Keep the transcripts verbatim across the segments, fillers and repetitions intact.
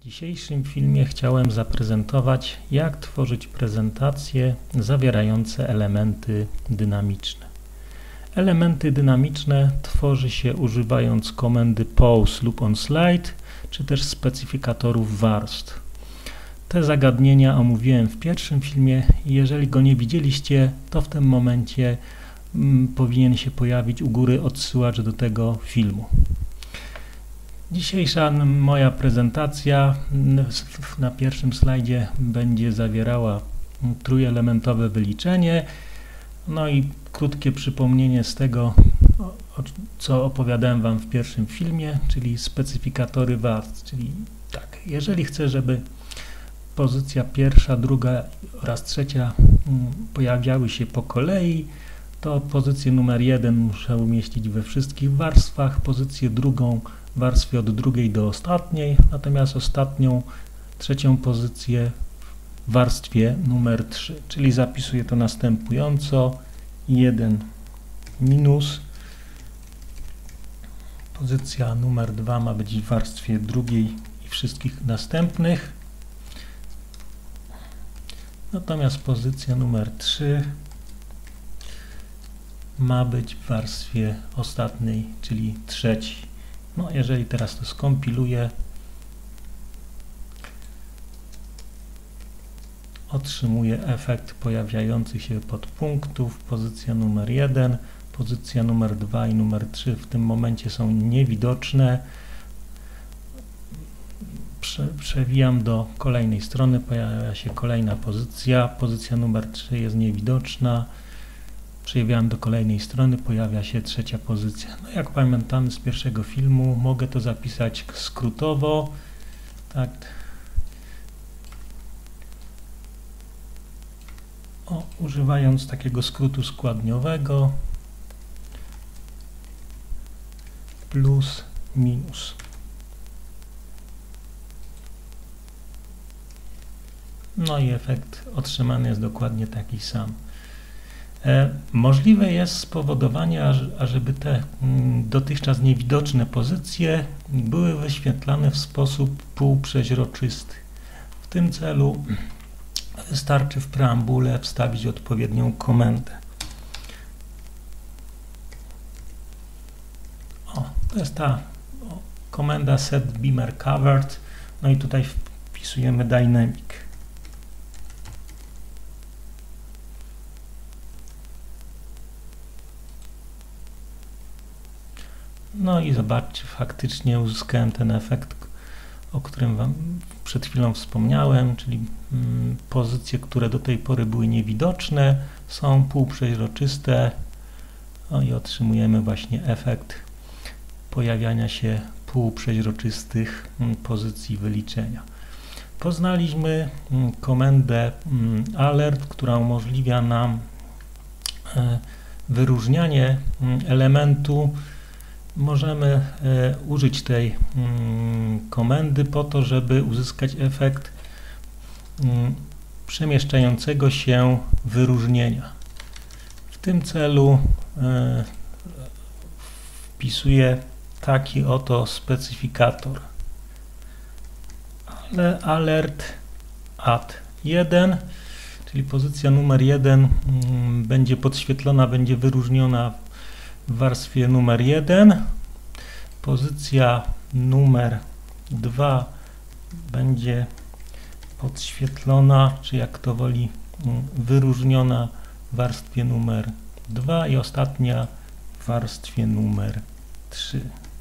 W dzisiejszym filmie chciałem zaprezentować, jak tworzyć prezentacje zawierające elementy dynamiczne. Elementy dynamiczne tworzy się używając komendy pause lub onSlide, czy też specyfikatorów warstw. Te zagadnienia omówiłem w pierwszym filmie i jeżeli go nie widzieliście, to w tym momencie mm, powinien się pojawić u góry odsyłacz do tego filmu. Dzisiejsza moja prezentacja na pierwszym slajdzie będzie zawierała trójelementowe wyliczenie, no i krótkie przypomnienie z tego, co opowiadałem Wam w pierwszym filmie, czyli specyfikatory warstw, czyli tak, jeżeli chcę, żeby pozycja pierwsza, druga oraz trzecia pojawiały się po kolei, to pozycję numer jeden muszę umieścić we wszystkich warstwach, pozycję drugą w warstwie od drugiej do ostatniej, natomiast ostatnią, trzecią pozycję w warstwie numer trzy, czyli zapisuję to następująco: jeden minus, pozycja numer dwa ma być w warstwie drugiej i wszystkich następnych, natomiast pozycja numer trzy ma być w warstwie ostatniej, czyli trzeciej. No, jeżeli teraz to skompiluję, otrzymuję efekt pojawiających się podpunktów. Pozycja numer jeden, pozycja numer dwa i numer trzy w tym momencie są niewidoczne. Prze, przewijam do kolejnej strony, pojawia się kolejna pozycja. Pozycja numer trzy jest niewidoczna. Przewijam do kolejnej strony, pojawia się trzecia pozycja. No, jak pamiętamy z pierwszego filmu, mogę to zapisać skrótowo, tak. O, używając takiego skrótu składniowego plus minus. No i efekt otrzymany jest dokładnie taki sam. E, możliwe jest spowodowanie, ażeby te m, dotychczas niewidoczne pozycje były wyświetlane w sposób półprzeźroczysty. W tym celu wystarczy w preambule wstawić odpowiednią komendę. O, to jest ta o, komenda set beamer covered, no i tutaj wpisujemy dynamic. No i zobaczcie, faktycznie uzyskałem ten efekt, o którym Wam przed chwilą wspomniałem, czyli mm, pozycje, które do tej pory były niewidoczne, są półprzeźroczyste. No i otrzymujemy właśnie efekt pojawiania się półprzeźroczystych mm, pozycji wyliczenia. Poznaliśmy mm, komendę mm, alert, która umożliwia nam e, wyróżnianie mm, elementu. Możemy e, użyć tej mm, komendy po to, żeby uzyskać efekt mm, przemieszczającego się wyróżnienia. W tym celu e, wpisuję taki oto specyfikator. Ale alert add jeden, czyli pozycja numer jeden mm, będzie podświetlona, będzie wyróżniona w warstwie numer jeden, pozycja numer dwa będzie podświetlona, czy jak to woli, wyróżniona w warstwie numer dwa i ostatnia w warstwie numer trzy.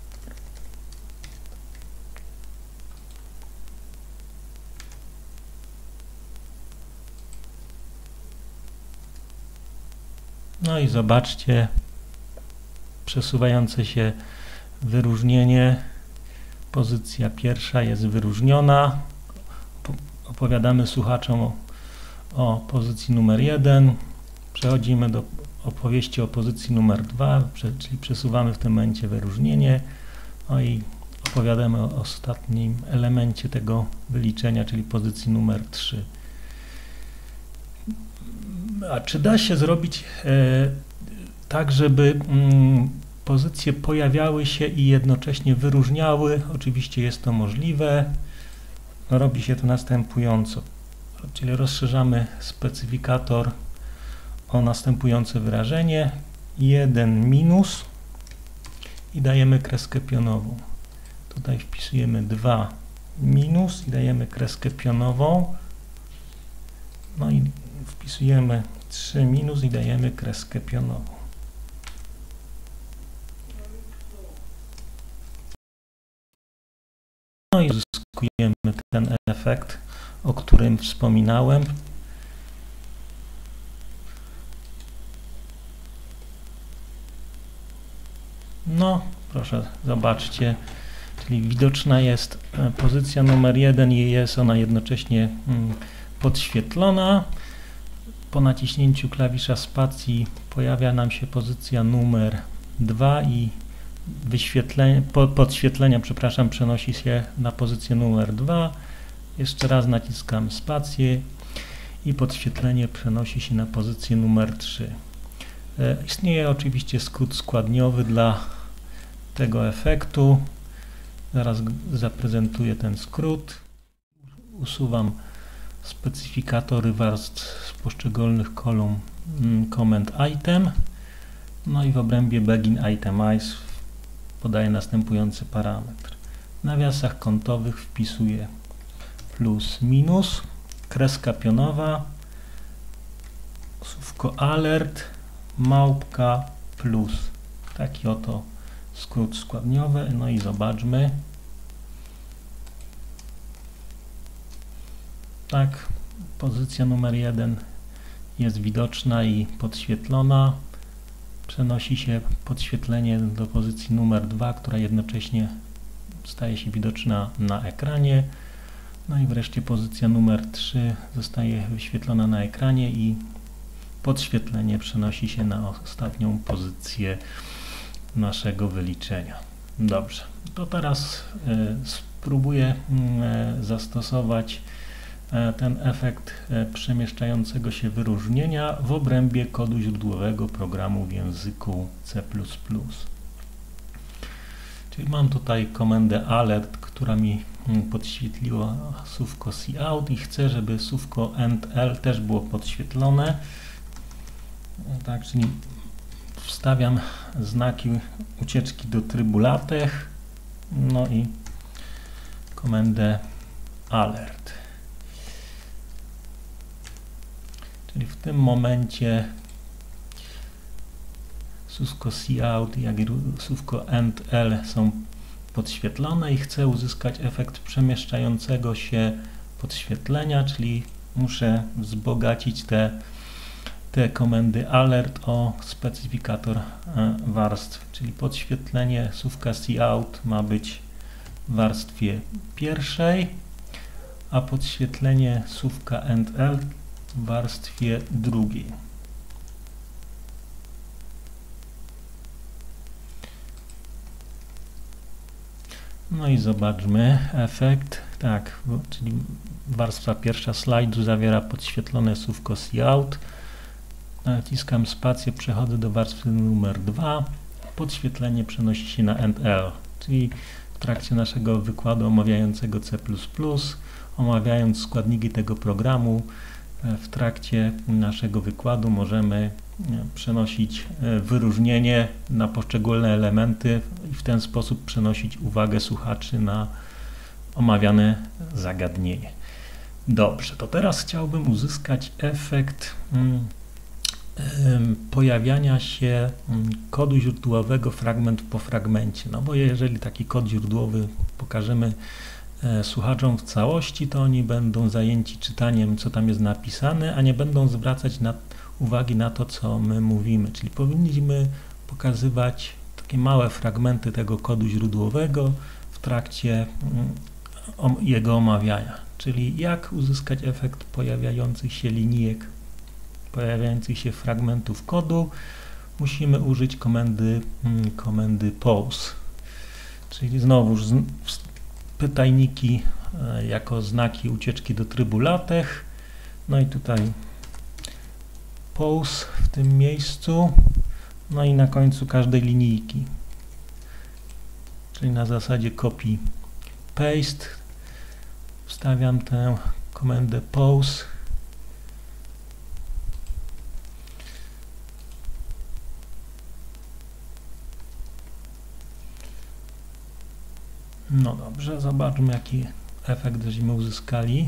No i zobaczcie, przesuwające się wyróżnienie, pozycja pierwsza jest wyróżniona. Opowiadamy słuchaczom o, o pozycji numer jeden. Przechodzimy do opowieści o pozycji numer dwa, czyli przesuwamy w tym momencie wyróżnienie. No i opowiadamy o ostatnim elemencie tego wyliczenia, czyli pozycji numer trzy. A czy da się zrobić e, tak, żeby mm, pozycje pojawiały się i jednocześnie wyróżniały? Oczywiście jest to możliwe. robi się to następująco, czyli rozszerzamy specyfikator o następujące wyrażenie, jeden minus i dajemy kreskę pionową. Tutaj wpisujemy dwa minus i dajemy kreskę pionową. No i wpisujemy trzy minus i dajemy kreskę pionową. No i uzyskujemy ten efekt, o którym wspominałem. No, proszę, zobaczcie, czyli widoczna jest pozycja numer jeden i jest ona jednocześnie podświetlona. Po naciśnięciu klawisza spacji pojawia nam się pozycja numer dwa i wyświetlenie, podświetlenia, przepraszam, przenosi się na pozycję numer dwa. Jeszcze raz naciskam spację i podświetlenie przenosi się na pozycję numer trzy. Istnieje oczywiście skrót składniowy dla tego efektu. Zaraz zaprezentuję ten skrót. Usuwam specyfikatory warstw z poszczególnych kolumn comment item. No i w obrębie begin itemize podaję następujący parametr. W nawiasach kątowych wpisuję plus minus, kreska pionowa, słówko alert, małpka plus. Taki oto skrót składniowy. No i zobaczmy. Tak, pozycja numer jeden jest widoczna i podświetlona. Przenosi się podświetlenie do pozycji numer dwa, która jednocześnie staje się widoczna na ekranie. No i wreszcie pozycja numer trzy zostaje wyświetlona na ekranie i podświetlenie przenosi się na ostatnią pozycję naszego wyliczenia. Dobrze, to teraz y, spróbuję y, zastosować y, ten efekt y, przemieszczającego się wyróżnienia w obrębie kodu źródłowego programu w języku C plus plus. Czyli mam tutaj komendę alert, która mi podświetliła słówko cout i chcę, żeby słówko endl też było podświetlone. Tak, czyli wstawiam znaki ucieczki do trybu LaTeX, no i komendę alert. Czyli w tym momencie słówko cout jak i słówko endl są podświetlone i chcę uzyskać efekt przemieszczającego się podświetlenia, czyli muszę wzbogacić te te komendy alert o specyfikator warstw, czyli podświetlenie słówka cout ma być w warstwie pierwszej, a podświetlenie słówka endl w warstwie drugiej. No i zobaczmy efekt. Tak, czyli warstwa pierwsza slajdu zawiera podświetlone słówko cout. Naciskam spację, przechodzę do warstwy numer dwa. Podświetlenie przenosi się na endl, czyli w trakcie naszego wykładu omawiającego C plus plus, omawiając składniki tego programu, w trakcie naszego wykładu możemy przenosić wyróżnienie na poszczególne elementy i w ten sposób przenosić uwagę słuchaczy na omawiane zagadnienie. Dobrze, to teraz chciałbym uzyskać efekt hmm, pojawiania się kodu źródłowego fragment po fragmencie. No bo jeżeli taki kod źródłowy pokażemy słuchaczom w całości, to oni będą zajęci czytaniem, co tam jest napisane, a nie będą zwracać na, uwagi na to, co my mówimy. Czyli powinniśmy pokazywać takie małe fragmenty tego kodu źródłowego w trakcie jego omawiania. Czyli jak uzyskać efekt pojawiających się linijek, pojawiających się fragmentów kodu, musimy użyć komendy, komendy pause. Czyli znowuż pytajniki jako znaki ucieczki do trybu LaTeX. No i tutaj pause w tym miejscu. No i na końcu każdej linijki. Czyli na zasadzie copy paste wstawiam tę komendę pause. No dobrze, zobaczmy, jaki efekt żeśmy uzyskali.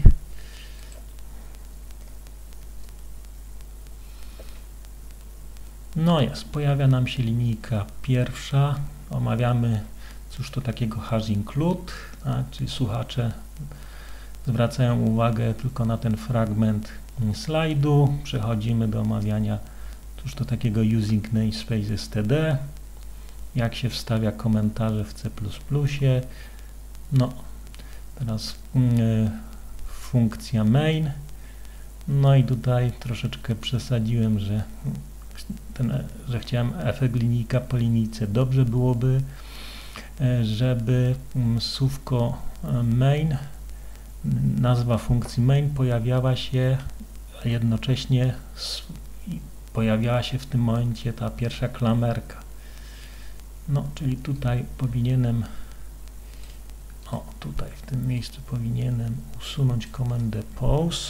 No jest, pojawia nam się linijka pierwsza. Omawiamy, cóż to takiego hash include, tak, czyli słuchacze zwracają uwagę tylko na ten fragment slajdu. Przechodzimy do omawiania, cóż to takiego using namespace std, jak się wstawia komentarze w C plus plus. No, teraz yy, funkcja main. No i tutaj troszeczkę przesadziłem, że, ten, że chciałem efekt linijka po linijce. Dobrze byłoby, żeby słówko main, nazwa funkcji main pojawiała się jednocześnie, pojawiała się w tym momencie ta pierwsza klamerka. No, czyli tutaj powinienem, o tutaj w tym miejscu powinienem usunąć komendę pause.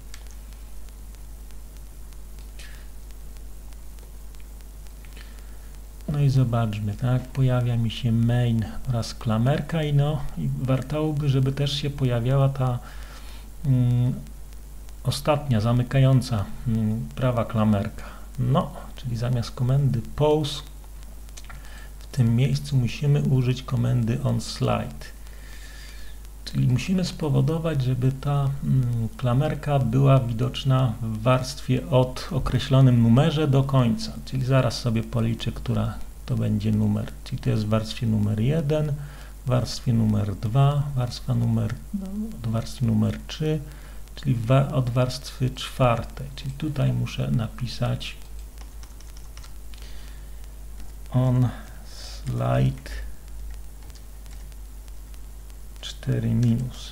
No i zobaczmy, tak, pojawia mi się main oraz klamerka i no i wartałoby, żeby też się pojawiała ta mm, ostatnia, zamykająca mm, prawa klamerka. No, czyli zamiast komendy pause w tym miejscu musimy użyć komendy onSlide. Czyli musimy spowodować, żeby ta mm, klamerka była widoczna w warstwie od określonym numerze do końca. Czyli zaraz sobie policzę, która to będzie numer. Czyli to jest w warstwie numer jeden, w warstwie numer dwa, warstwa numer, od warstwy numer trzy, czyli wa od warstwy czwartej. Czyli tutaj muszę napisać onSlide cztery minus.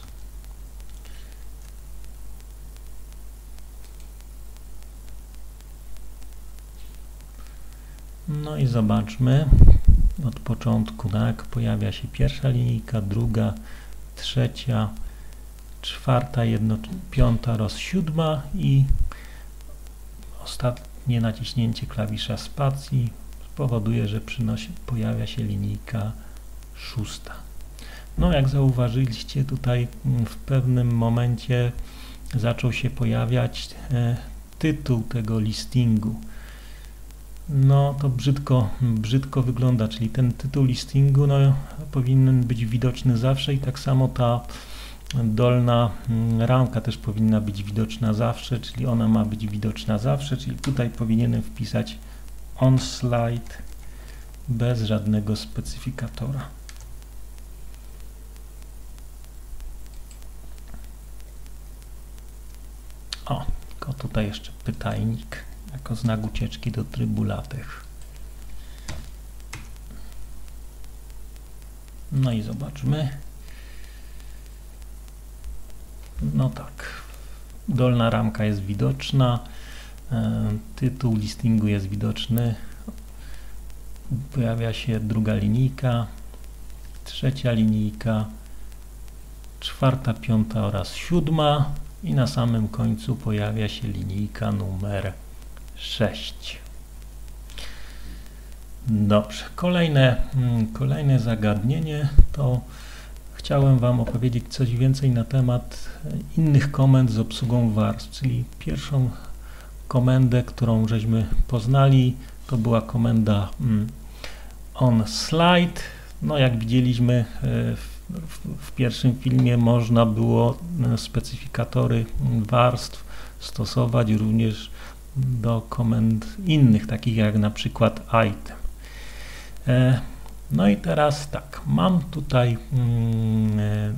No i zobaczmy od początku, tak, pojawia się pierwsza linijka, druga, trzecia, czwarta, jedno, piąta oraz siódma i ostatnie naciśnięcie klawisza spacji spowoduje, że przynosi, pojawia się linijka szósta. No, jak zauważyliście, tutaj w pewnym momencie zaczął się pojawiać e, tytuł tego listingu. No, to brzydko, brzydko wygląda, czyli ten tytuł listingu no, powinien być widoczny zawsze i tak samo ta dolna ramka też powinna być widoczna zawsze, czyli ona ma być widoczna zawsze, czyli tutaj powinienem wpisać onSlide bez żadnego specyfikatora. O, tylko tutaj jeszcze pytajnik jako znak ucieczki do trybu LaTeX. No i zobaczmy. No tak, dolna ramka jest widoczna, tytuł listingu jest widoczny, pojawia się druga linijka, trzecia linijka, czwarta, piąta oraz siódma i na samym końcu pojawia się linijka numer sześć. Dobrze, kolejne, kolejne zagadnienie to chciałem Wam opowiedzieć coś więcej na temat innych komend z obsługą warstw, czyli pierwszą komendę, którą żeśmy poznali, to była komenda onSlide. No jak widzieliśmy w, w, w pierwszym filmie, można było specyfikatory warstw stosować również do komend innych, takich jak na przykład item. No i teraz tak, mam tutaj mm,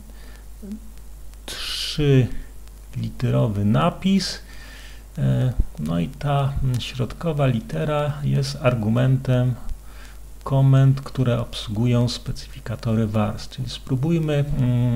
trzy literowy napis, no i ta środkowa litera jest argumentem komend, które obsługują specyfikatory warstw. Czyli spróbujmy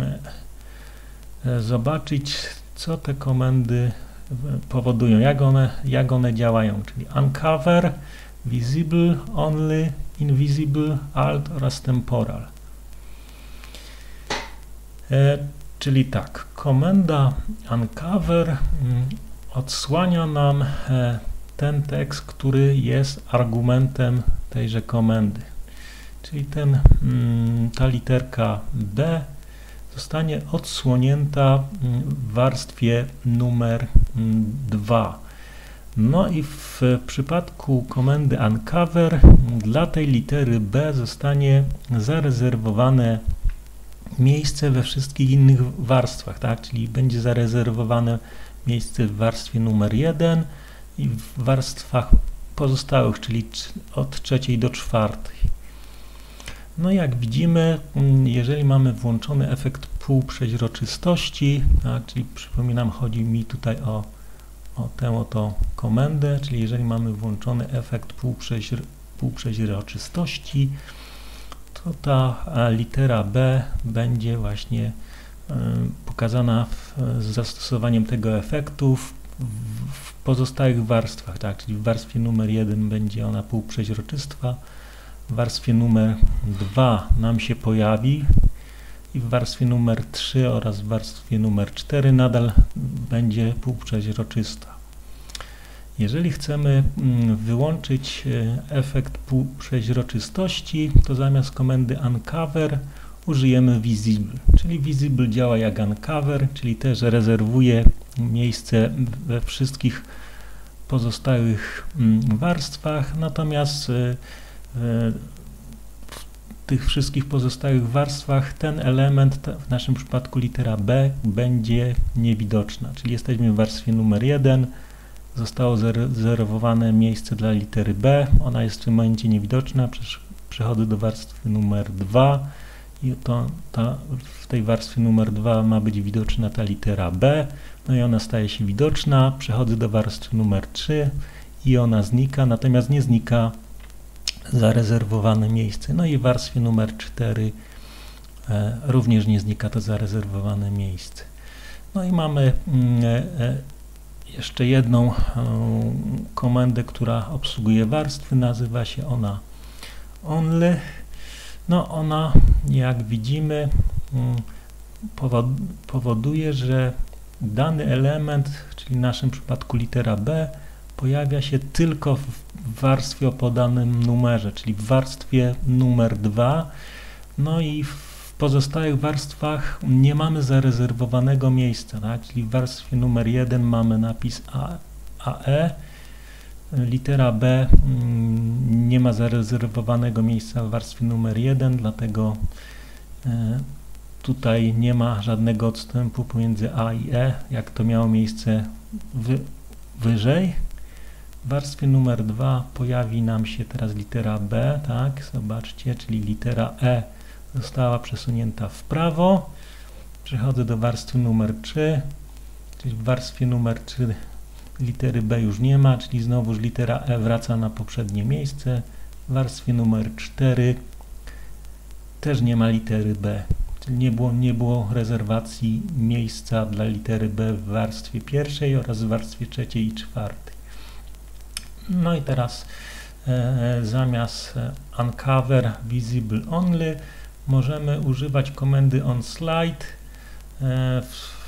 mm, zobaczyć, co te komendy powodują, jak one, jak one działają, czyli uncover, visible, only, invisible, alt oraz temporal. E, czyli tak, komenda uncover odsłania nam ten tekst, który jest argumentem tejże komendy. Czyli ten, ta literka B zostanie odsłonięta w warstwie numer dwa. No i w przypadku komendy uncover dla tej litery B zostanie zarezerwowane miejsce we wszystkich innych warstwach, tak? Czyli będzie zarezerwowane miejsce w warstwie numer jeden i w warstwach pozostałych, czyli od trzeciej do czwartej. No jak widzimy, jeżeli mamy włączony efekt półprzeźroczystości, tak? Czyli przypominam, chodzi mi tutaj o, o tę oto komendę, czyli jeżeli mamy włączony efekt półprzeźr półprzeźroczystości, to ta litera B będzie właśnie y, pokazana w, z zastosowaniem tego efektu w, w pozostałych warstwach, tak? Czyli w warstwie numer jeden będzie ona półprzeźroczysta, w warstwie numer dwa nam się pojawi i w warstwie numer trzy oraz w warstwie numer cztery nadal będzie półprzeźroczysta. Jeżeli chcemy wyłączyć efekt półprzeźroczystości, to zamiast komendy uncover użyjemy visible, czyli visible działa jak uncover, czyli też rezerwuje miejsce we wszystkich pozostałych warstwach, natomiast w tych wszystkich pozostałych warstwach ten element, w naszym przypadku litera B, będzie niewidoczna, czyli jesteśmy w warstwie numer jeden, zostało zarezerwowane miejsce dla litery B, ona jest w tym momencie niewidoczna, przechodzę do warstwy numer dwa i to ta, w tej warstwie numer dwa ma być widoczna ta litera B, no i ona staje się widoczna, przechodzę do warstwy numer trzy i ona znika, natomiast nie znika zarezerwowane miejsce. No i w warstwie numer cztery e, również nie znika to zarezerwowane miejsce. No i mamy e, e, jeszcze jedną e, komendę, która obsługuje warstwy, nazywa się ona only. No ona, jak widzimy, powod, powoduje, że dany element, czyli w naszym przypadku litera B, pojawia się tylko w warstwie o podanym numerze, czyli w warstwie numer dwa, no i w pozostałych warstwach nie mamy zarezerwowanego miejsca, tak? Czyli w warstwie numer jeden mamy napis A, AE, litera B nie ma zarezerwowanego miejsca w warstwie numer jeden, dlatego tutaj nie ma żadnego odstępu pomiędzy A i E, jak to miało miejsce wy, wyżej. W warstwie numer dwa pojawi nam się teraz litera B, tak, zobaczcie, czyli litera E została przesunięta w prawo. Przechodzę do warstwy numer trzy, czyli w warstwie numer trzy litery B już nie ma, czyli znowuż litera E wraca na poprzednie miejsce. W warstwie numer cztery też nie ma litery B, czyli nie było, nie było rezerwacji miejsca dla litery B w warstwie pierwszej oraz w warstwie trzeciej i czwartej. No i teraz e, zamiast uncover visible only możemy używać komendy onSlide, e,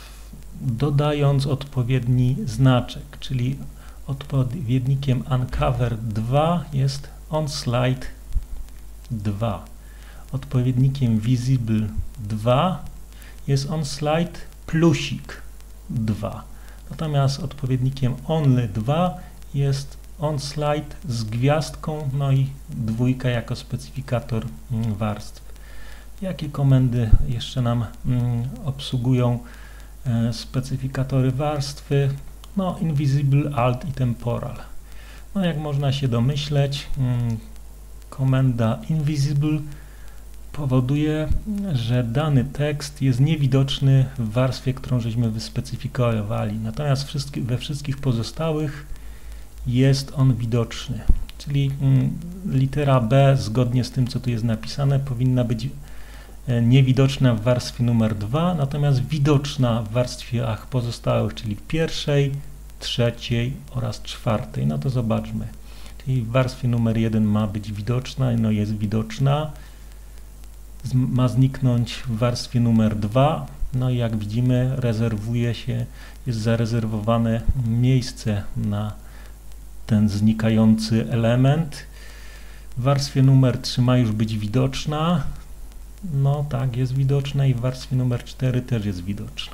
dodając odpowiedni znaczek, czyli odpowiednikiem uncover dwa jest onSlide dwa. Odpowiednikiem visible dwa jest onSlide plusik dwa. Natomiast odpowiednikiem only dwa jest onSlide z gwiazdką, no i dwójka jako specyfikator warstw. Jakie komendy jeszcze nam mm, obsługują e, specyfikatory warstwy? No, invisible, alt i temporal. No, jak można się domyśleć, mm, komenda invisible powoduje, że dany tekst jest niewidoczny w warstwie, którą żeśmy wyspecyfikowali. Natomiast wszystkie, we wszystkich pozostałych jest on widoczny. Czyli mm, litera B, zgodnie z tym, co tu jest napisane, powinna być niewidoczna w warstwie numer dwa, natomiast widoczna w warstwach pozostałych, czyli w pierwszej, trzeciej oraz czwartej. No to zobaczmy. Czyli w warstwie numer jeden ma być widoczna, no jest widoczna. Ma zniknąć w warstwie numer dwa, No i jak widzimy, rezerwuje się, jest zarezerwowane miejsce na ten znikający element. W warstwie numer trzy ma już być widoczna. No tak, jest widoczna i w warstwie numer cztery też jest widoczna.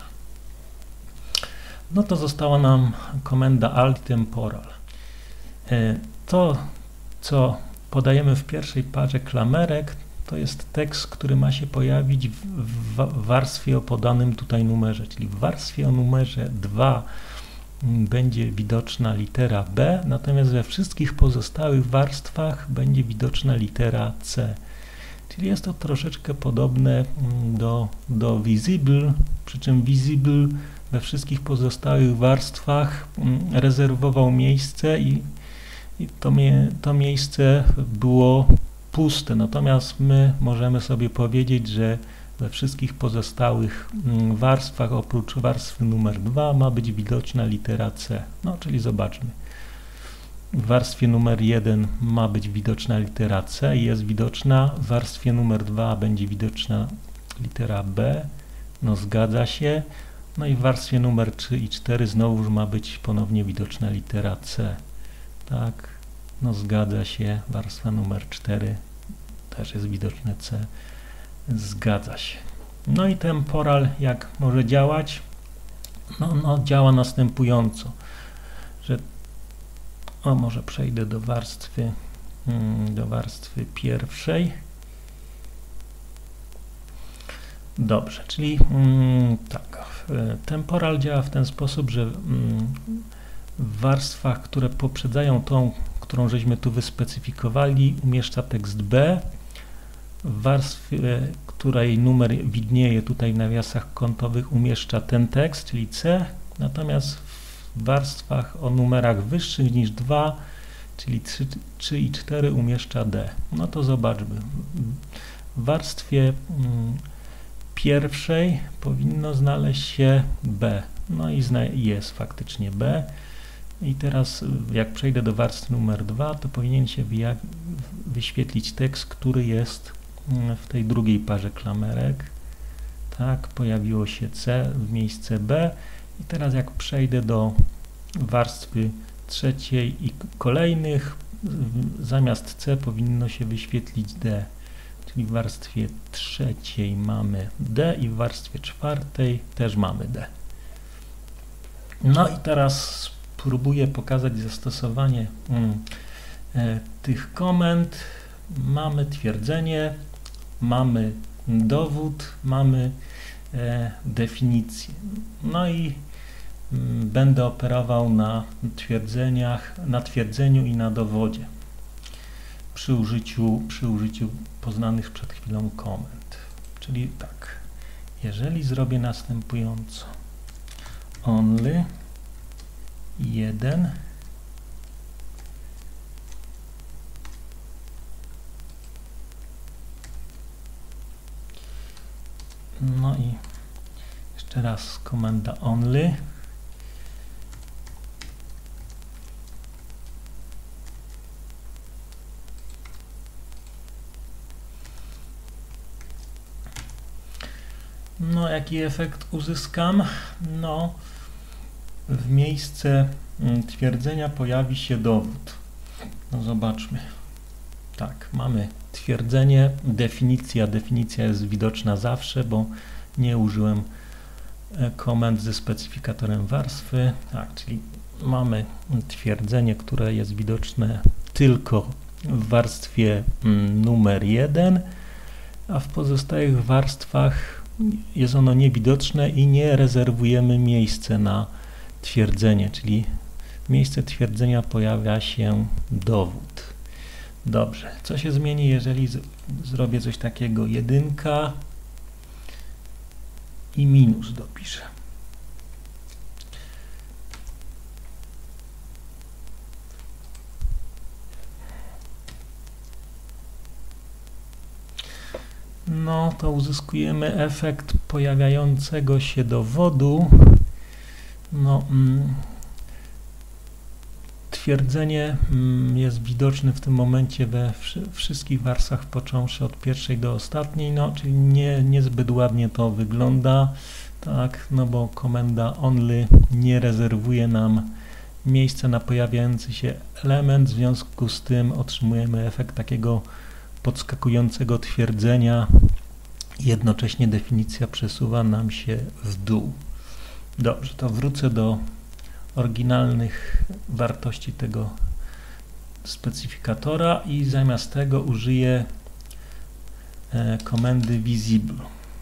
No to została nam komenda alt temporal. To, co podajemy w pierwszej parze klamerek, to jest tekst, który ma się pojawić w, w warstwie o podanym tutaj numerze, czyli w warstwie o numerze dwa będzie widoczna litera B, natomiast we wszystkich pozostałych warstwach będzie widoczna litera C. Czyli jest to troszeczkę podobne do, do visible, przy czym visible we wszystkich pozostałych warstwach rezerwował miejsce i, i to, mie, to miejsce było puste, natomiast my możemy sobie powiedzieć, że we wszystkich pozostałych warstwach oprócz warstwy numer dwa ma być widoczna litera C. No, czyli zobaczmy. W warstwie numer jeden ma być widoczna litera C i jest widoczna. W warstwie numer dwa będzie widoczna litera B. No, zgadza się. No i w warstwie numer trzy i cztery znowu ma być ponownie widoczna litera C. Tak, no zgadza się. Warstwa numer cztery też jest widoczne C. Zgadza się. No i temporal jak może działać? No, no działa następująco, że o, może przejdę do warstwy hmm, do warstwy pierwszej. Dobrze, czyli hmm, tak, temporal działa w ten sposób, że hmm, w warstwach, które poprzedzają tą, którą żeśmy tu wyspecyfikowali, umieszcza tekst B. W warstwie, której numer widnieje tutaj w nawiasach kątowych, umieszcza ten tekst, czyli C, natomiast w warstwach o numerach wyższych niż dwa, czyli trzy i cztery, umieszcza D. No to zobaczmy. W warstwie mm, pierwszej powinno znaleźć się B. No i jest faktycznie B. I teraz jak przejdę do warstwy numer dwa, to powinien się wyświetlić tekst, który jest w tej drugiej parze klamerek. Tak, pojawiło się C w miejsce B. I teraz jak przejdę do warstwy trzeciej i kolejnych, zamiast C powinno się wyświetlić D. Czyli w warstwie trzeciej mamy D i w warstwie czwartej też mamy D. No i teraz spróbuję pokazać zastosowanie hmm, e, tych komend. Mamy twierdzenie, mamy dowód, mamy e, definicję. No i m, będę operował na twierdzeniach, na twierdzeniu i na dowodzie przy użyciu, przy użyciu poznanych przed chwilą komend. Czyli tak, jeżeli zrobię następująco only jeden no i jeszcze raz komenda only no jaki efekt uzyskam? No w miejsce twierdzenia pojawi się dowód. No zobaczmy. Tak, mamy twierdzenie, definicja. Definicja jest widoczna zawsze, bo nie użyłem komend ze specyfikatorem warstwy. Tak, czyli mamy twierdzenie, które jest widoczne tylko w warstwie numer jeden, a w pozostałych warstwach jest ono niewidoczne i nie rezerwujemy miejsca na twierdzenie, czyli w miejsce twierdzenia pojawia się dowód. Dobrze, co się zmieni, jeżeli z, zrobię coś takiego? Jedynka i minus dopiszę. No to uzyskujemy efekt pojawiającego się dowodu. No, mm, twierdzenie mm, jest widoczne w tym momencie we wszy wszystkich warstwach, począwszy od pierwszej do ostatniej, no, czyli nie, niezbyt ładnie to wygląda. Tak, no bo komenda only nie rezerwuje nam miejsca na pojawiający się element, w związku z tym otrzymujemy efekt takiego podskakującego twierdzenia. Jednocześnie definicja przesuwa nam się w dół. Dobrze, to wrócę do oryginalnych wartości tego specyfikatora i zamiast tego użyję e, komendy visible.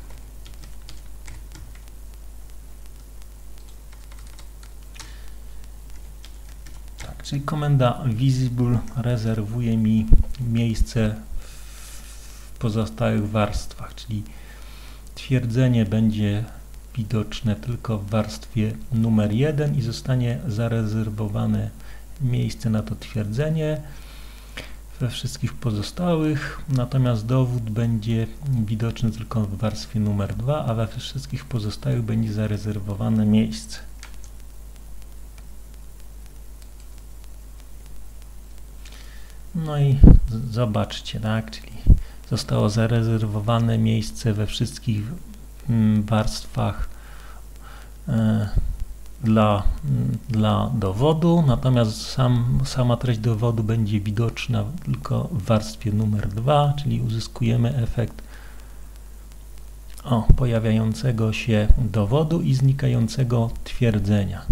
Tak, czyli komenda visible rezerwuje mi miejsce w pozostałych warstwach, czyli twierdzenie będzie widoczne tylko w warstwie numer jeden i zostanie zarezerwowane miejsce na to twierdzenie we wszystkich pozostałych, natomiast dowód będzie widoczny tylko w warstwie numer dwa, a we wszystkich pozostałych będzie zarezerwowane miejsce. No i zobaczcie, tak, czyli zostało zarezerwowane miejsce we wszystkich warstwach e, dla, dla dowodu, natomiast sam, sama treść dowodu będzie widoczna tylko w warstwie numer dwa, czyli uzyskujemy efekt o, pojawiającego się dowodu i znikającego twierdzenia.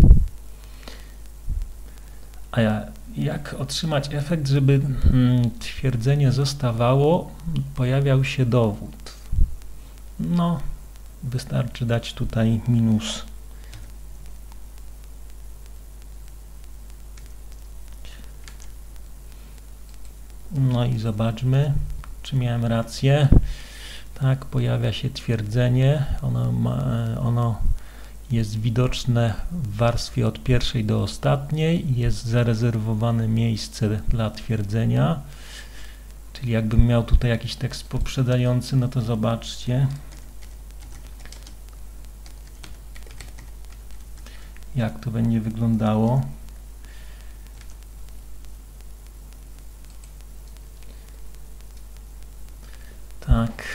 A ja, jak otrzymać efekt, żeby mm, twierdzenie zostawało, pojawiał się dowód? No, wystarczy dać tutaj minus. No i zobaczmy, czy miałem rację. Tak, pojawia się twierdzenie. Ono, ma, ono jest widoczne w warstwie od pierwszej do ostatniej. Jest zarezerwowane miejsce dla twierdzenia. Czyli jakbym miał tutaj jakiś tekst poprzedzający, no to zobaczcie, jak to będzie wyglądało. Tak.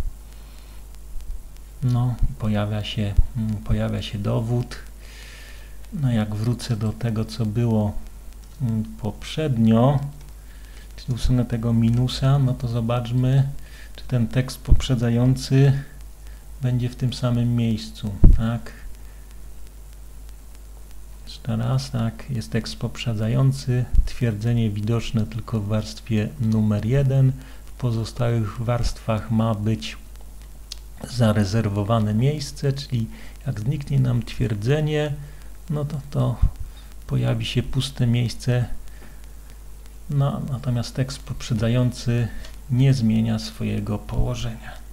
No, pojawia się, pojawia się dowód. No, jak wrócę do tego, co było poprzednio, czyli usunę tego minusa, no to zobaczmy, czy ten tekst poprzedzający będzie w tym samym miejscu, tak? Jeszcze raz, tak, jest tekst poprzedzający, twierdzenie widoczne tylko w warstwie numer jeden, w pozostałych warstwach ma być zarezerwowane miejsce, czyli jak zniknie nam twierdzenie, no to to pojawi się puste miejsce, no, natomiast tekst poprzedzający nie zmienia swojego położenia.